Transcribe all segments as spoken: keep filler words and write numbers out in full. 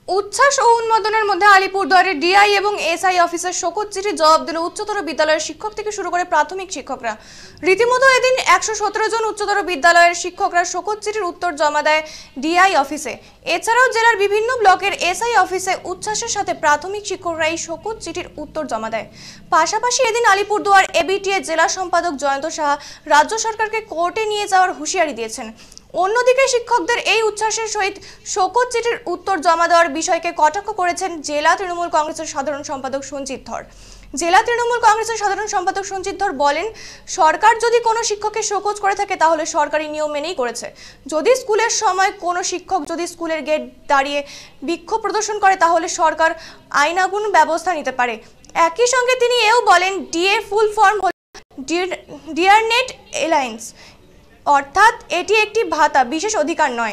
উচ্ছ্বাস ও উন্মাদনার মধ্যে আলিপুরদুয়ারের ডিআই এবং এসআই অফিসার শোকজ চিঠি জবাব দিল উচ্চতর বিদ্যালয়ের শিক্ষক থেকে শুরু করে প্রাথমিক শিক্ষকরা। রীতিমতো এদিন একশো সতেরো জন উচ্চতর বিদ্যালয়ের শিক্ষকরা শোকজ চিঠির উত্তর জমা দেয় ডিআই অফিসে। এছাড়াও জেলার বিভিন্ন ব্লকের এসআই অফিসে উচ্ছ্বাসের সাথে প্রাথমিক শিক্ষকরা এই শোকজ চিঠির উত্তর জমা দেয়। পাশাপাশি এদিন আলিপুরদুয়ার এবিটিএ জেলা সম্পাদক জয়ন্ত সাহা রাজ্য সরকারকে কোর্টে নিয়ে যাওয়ার হুঁশিয়ারি দিয়েছেন। অন্যদিকে শিক্ষকদের এই উচ্ছ্বাসের সহিত শোকজ চিঠির উত্তর জমা দেওয়ার বিষয়কে কটাক্ষ করেছেন জেলা তৃণমূল কংগ্রেসের সাধারণ সম্পাদক সঞ্জিত ধর। জেলা তৃণমূল কংগ্রেসের সাধারণ সম্পাদক সঞ্জিত ধর বলেন, সরকার যদি কোনো শিক্ষককে শোকজ করে থাকে তাহলে সরকারি নিয়ম মেনেই করেছে। যদি স্কুলের সময় কোনো শিক্ষক যদি স্কুলের গেট দাঁড়িয়ে বিক্ষোভ প্রদর্শন করে তাহলে সরকার আইনানুগ ব্যবস্থা নিতে পারে। একই সঙ্গে তিনি এও বলেন, ডিএ ফুল ফর্ম হল ডিয়ারনেট এলায়েন্স, অর্থাৎ এটি একটি ভাতা, বিশেষ অধিকার নয়।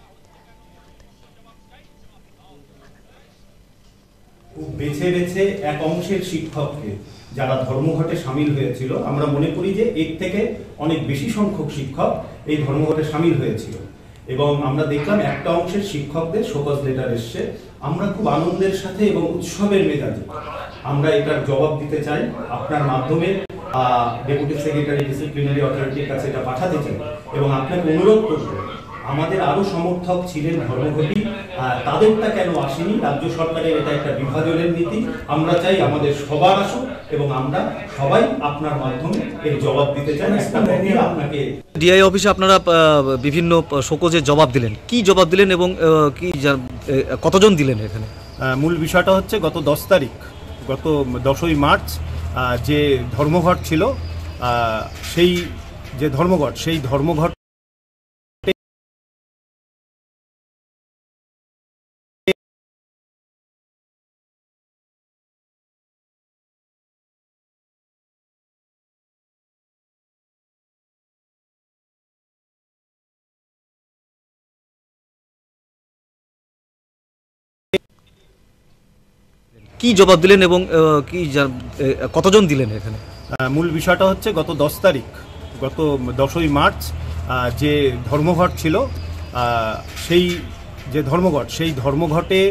বেছে বেছে এক অংশের শিক্ষককে যারা ধর্মঘটে সামিল হয়েছিল, আমরা মনে করি যে এর থেকে অনেক বেশি সংখ্যক শিক্ষক এই ধর্মঘটে সামিল হয়েছিল এবং আমরা দেখলাম একটা অংশের শিক্ষকদের শোকজ লেটার এসছে। আমরা খুব আনন্দের সাথে এবং উৎসবের মেজাজে আমরা এটার জবাব দিতে চাই। আপনার মাধ্যমে ডেপুটি সেক্রেটারি ডিসিপ্লিনারি অথরিটির কাছে এটা পাঠাতে চাই এবং আপনাকে অনুরোধ করব, আমাদের আরো সমর্থক ছিলেন ধর্মঘটী, তাদেরটা কেন আসেনি? রাজ্য সরকারের এটা একটা বিভাজনের নীতি। আমরা চাই আমাদের সবার আসুক এবং আমরা সবাই আপনার মাধ্যমে এর জবাব দিতে চাই। আপনাকে ডিআই অফিসে আপনারা বিভিন্ন শোকজের জবাব দিলেন, কি জবাব দিলেন এবং কি কতজন দিলেন? এখানে মূল বিষয়টা হচ্ছে গত দশ তারিখ গত দশই মার্চ যে ধর্মঘট ছিল, সেই যে ধর্মঘট সেই ধর্মঘট কি জবাব দিলেন এবং কি কতজন দিলেন? এখানে মূল বিষয়টা হচ্ছে গত দশ তারিখ গত দশই মার্চ যে ধর্মঘট ছিল, সেই যে ধর্মঘট সেই ধর্মঘটে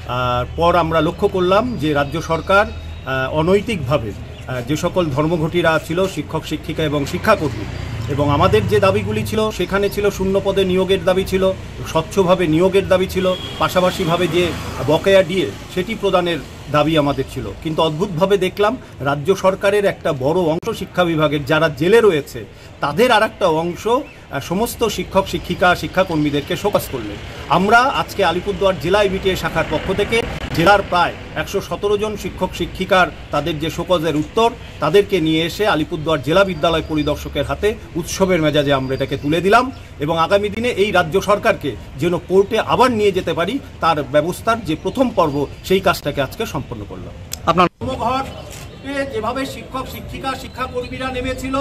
পর আমরা লক্ষ্য করলাম যে রাজ্য সরকার অনৈতিকভাবে যে সকল ধর্মঘটীরা ছিল, শিক্ষক শিক্ষিকা এবং শিক্ষাকর্মী, এবং আমাদের যে দাবিগুলি ছিল সেখানে ছিল শূন্য পদে নিয়োগের দাবি ছিল, স্বচ্ছভাবে নিয়োগের দাবি ছিল, পাশাপাশিভাবে যে বকেয়া ডিএ সেটি প্রদানের দাবি আমাদের ছিল। কিন্তু অদ্ভুতভাবে দেখলাম রাজ্য সরকারের একটা বড় অংশ শিক্ষা বিভাগের যারা জেলে রয়েছে তাদের আর একটা অংশ সমস্ত শিক্ষক শিক্ষিকা শিক্ষাকর্মীদেরকে শোকজ করলেন। আমরা আজকে আলিপুরদুয়ার জেলা এবিটিএ শাখার পক্ষ থেকে জেলার প্রায় একশো সতেরো জন শিক্ষক শিক্ষিকার তাদের যে শোকজের উত্তর তাদেরকে নিয়ে এসে আলিপুরদুয়ার জেলা বিদ্যালয় পরিদর্শকের হাতে উৎসবের মেজাজে আমরা এটাকে তুলে দিলাম এবং আগামী দিনে এই রাজ্য সরকারকে যেন কোর্টে আবার নিয়ে যেতে পারি তার ব্যবস্থার যে প্রথম পর্ব সেই কাজটাকে আজকে সম্পন্ন করলাম। আপনার ধর্মঘটে যেভাবে শিক্ষক শিক্ষিকা শিক্ষাকর্মীরা নেমেছিল,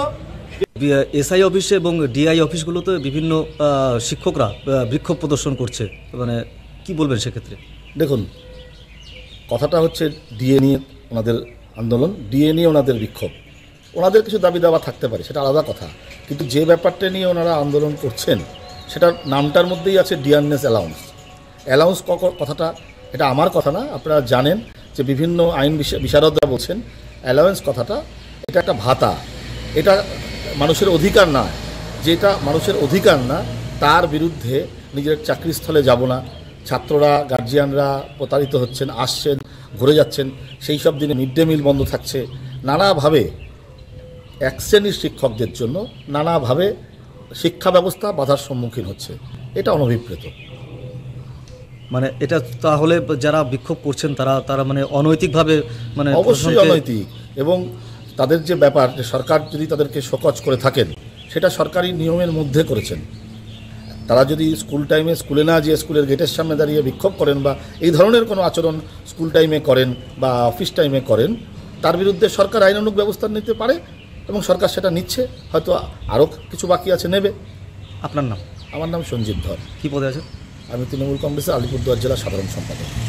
এসআই অফিসে এবং ডিআই অফিসগুলোতে বিভিন্ন শিক্ষকরা বিক্ষোভ প্রদর্শন করছে, মানে কি বলবেন সেক্ষেত্রে? দেখুন, কথাটা হচ্ছে ডিএ নিয়ে ওনাদের আন্দোলন, ডিএ নিয়ে ওনাদের বিক্ষোভ, ওনাদের কিছু দাবি দাবা থাকতে পারে, সেটা আলাদা কথা। কিন্তু যে ব্যাপারটা নিয়ে ওনারা আন্দোলন করছেন সেটার নামটার মধ্যেই আছে ডিয়ারনেস অ্যালাউন্স। অ্যালাউন্স কথাটা এটা আমার কথা না, আপনারা জানেন যে বিভিন্ন আইন বিশারদরা বলছেন অ্যালাউন্স কথাটা এটা একটা ভাতা, এটা মানুষের অধিকার না। যেটা মানুষের অধিকার না তার বিরুদ্ধে নিজের চাকরিস্থলে যাব না, ছাত্ররা গার্জিয়ানরা প্রতারিত হচ্ছেন, আসছেন ঘুরে যাচ্ছেন, সেই সব দিনে মিড ডে মিল বন্ধ থাকছে, নানাভাবে এক শ্রেণীর শিক্ষকদের জন্য নানাভাবে শিক্ষা ব্যবস্থা বাধার সম্মুখীন হচ্ছে, এটা অনভিপ্রেত। মানে এটা তাহলে যারা বিক্ষোভ করছেন তারা তারা মানে অনৈতিকভাবে, মানে অবশ্যই অনৈতিক, এবং তাদের যে ব্যাপার যে সরকার যদি তাদেরকে শোকজ করে থাকেন সেটা সরকারি নিয়মের মধ্যে করেছেন। তারা যদি স্কুল টাইমে স্কুলে না যেয়ে স্কুলের গেটের সামনে দাঁড়িয়ে বিক্ষোভ করেন বা এই ধরনের কোনো আচরণ স্কুল টাইমে করেন বা অফিস টাইমে করেন, তার বিরুদ্ধে সরকার আইনানুগ ব্যবস্থা নিতে পারে এবং সরকার সেটা নিচ্ছে, হয়তো আরও কিছু বাকি আছে নেবে। আপনার নাম? আমার নাম সঞ্জিত ধর। কী পদে আছে? আমি তৃণমূল কংগ্রেসের আলিপুরদুয়ার জেলা সাধারণ সম্পাদক।